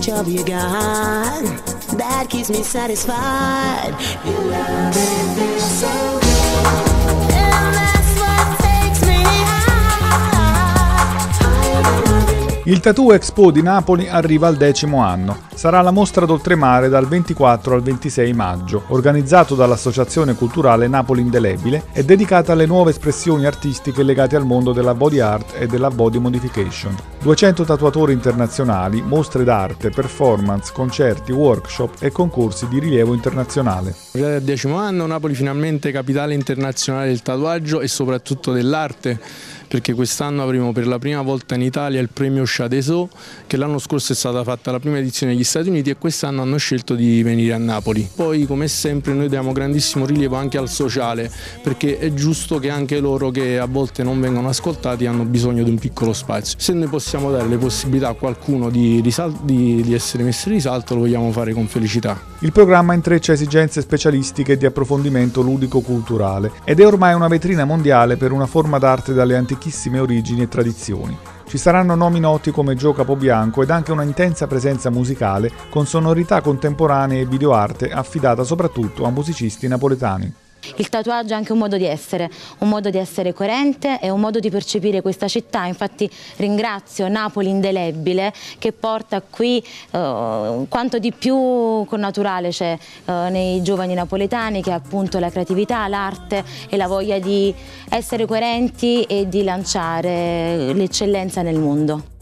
job you got that keeps me satisfied. Your love, it feels so good, and that's what takes me high. Il Tattoo Expo di Napoli arriva al 10° anno. Sarà la mostra d'oltremare dal 24 al 26 maggio, organizzato dall'Associazione Culturale Napoli Indelebile e dedicata alle nuove espressioni artistiche legate al mondo della body art e della body modification. 200 tatuatori internazionali, mostre d'arte, performance, concerti, workshop e concorsi di rilievo internazionale. Arrivati al 10° anno, Napoli finalmente capitale internazionale del tatuaggio e soprattutto dell'arte, perché quest'anno avremo per la prima volta in Italia il premio Chadeso, che l'anno scorso è stata fatta la prima edizione negli Stati Uniti e quest'anno hanno scelto di venire a Napoli. Poi, come sempre, noi diamo grandissimo rilievo anche al sociale, perché è giusto che anche loro, che a volte non vengono ascoltati, hanno bisogno di un piccolo spazio. Se noi possiamo dare le possibilità a qualcuno di essere messo in risalto, lo vogliamo fare con felicità. Il programma intreccia esigenze specialistiche e di approfondimento ludico-culturale ed è ormai una vetrina mondiale per una forma d'arte dalle antichissime origini e tradizioni. Ci saranno nomi noti come Gio Capobianco ed anche una intensa presenza musicale con sonorità contemporanee e videoarte affidata soprattutto a musicisti napoletani. Il tatuaggio è anche un modo di essere coerente e un modo di percepire questa città. Infatti ringrazio Napoli Indelebile che porta qui quanto di più connaturale c'è nei giovani napoletani, che è appunto la creatività, l'arte e la voglia di essere coerenti e di lanciare l'eccellenza nel mondo.